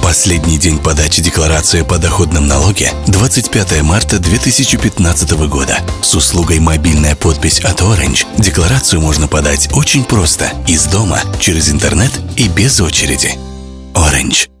Последний день подачи декларации о подоходном налоге – 25 марта 2015 года. С услугой «Мобильная подпись» от Orange декларацию можно подать очень просто – из дома, через интернет и без очереди. Orange.